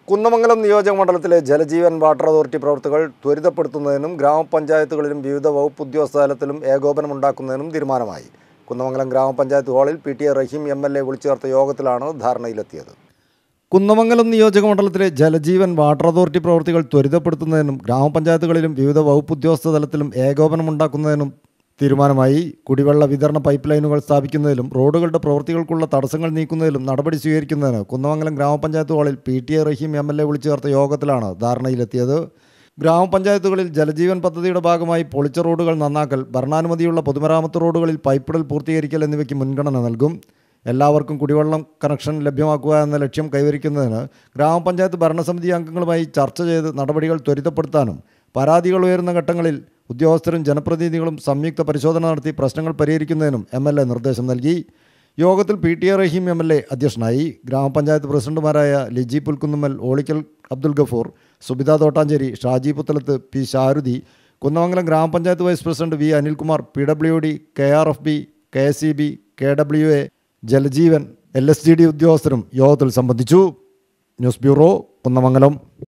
കുന്നമംഗലം നിയോജക മണ്ഡലത്തിലെ Jal Jeevan water authority പ്രവൃത്തികൾ ത്വരിതപ്പെടുത്തുന്നതിനും ഗ്രാമപഞ്ചായത്തുകളിലും വിവിധ വകുപ്പ് ഉദ്യോഗസ്ഥ തലത്തിലും ഏകോപനമുണ്ടാക്കുന്നതിനും തീരുമാനമായി. കുന്നമംഗലം ഗ്രാമപഞ്ചായത്ത് ഹാളിൽ PTA റഹീം MLA വിളിച്ചു ചേർത്ത യോഗത്തിലാണ് ധാരണയിലെത്തിയത്. കുന്നമംഗലം നിയോജക മണ്ഡലത്തിലെ ജലജീവൻ വാട്ടർ അതോറിറ്റി പ്രവൃത്തികൾ ത്വരിതപ്പെടുത്തുന്നതിനും ഗ്രാമപഞ്ചായത്തുകളിലും വിവിധ വകുപ്പ് ഉദ്യോഗസ്ഥ തലത്തിലും ഏകോപനമുണ്ടാക്കുന്നതിനും തീരുമാനമായി. കുടിവെള്ള വിതരണ പൈപ്പ് ലൈനുകൾ സ്ഥാപിക്കുന്നതിലും റോഡുകളുടെ പ്രവൃത്തികൾക്കുള്ള തടസ്സങ്ങൾ നീക്കുന്നതിലും നടപടി സ്വീകരിക്കുന്നതിന് കുന്നമംഗലം ഗ്രാമപഞ്ചായത്ത് ഹാളിൽ PTA റഹീം MLA വിളിച്ചു ചേർത്ത യോഗത്തിലാണ് ധാരണയിലെത്തിയത്. ഗ്രാമപഞ്ചായത്തുകളിൽ ജലജീവൻ പദ്ധതിയുടെ ഭാഗമായി പൊളിച്ച റോഡുകൾ നന്നാക്കൽ, ഭരണാനുമതിയുള്ള പൊതുമരാമത്ത് റോഡുകളിൽ പൈപ്പിടൽ പൂർത്തീകരിക്കൽ എന്നിവയ്ക്ക് മുൻഗണന നൽകും. എല്ലാവർക്കും കുടിവെള്ളം കണക്ഷൻ ലഭ്യമാക്കുക എന്ന ലക്ഷ്യം കൈവരിക്കുന്നതിന് ഗ്രാമപഞ്ചായത്ത് ഭരണസമിതി അംഗങ്ങളുമായി ചർച്ച ചെയ്ത് നടപടികൾ ത്വരിതപ്പെടുത്താനും പരാതികൾ ഉയരുന്ന ഘട്ടങ്ങളിൽ ഉദ്യോഗസ്ഥരും ജനപ്രതിനിധികളും സംയുക്ത പരിശോധന നടത്തി പ്രശ്നങ്ങൾ പരിഹരിക്കുന്നതിനും MLA നിർദ്ദേശം നൽകി. യോഗത്തിൽ PTA റഹീം MLA അധ്യക്ഷനായി. ഗ്രാമപഞ്ചായത്ത് പ്രസിഡന്റുമാരായ ലിജി പുൽക്കുന്നുമ്മൽ, ഓളിക്കൽ അബ്ദുൽ ഗഫൂർ, സുബിത തോട്ടാഞ്ചേരി, ഷാജി പുത്തലത്ത്, P ശാരുതി, കുന്നമംഗലം ഗ്രാമപഞ്ചായത്ത് vice president V Anilkumar, PWD, KRFB, KSEB, KWA, Jal Jeevan, LSGD ഉദ്യോഗസ്ഥരും യോഗത്തിൽ സംബന്ധിച്ചു. News bureau, Kunnamangalam.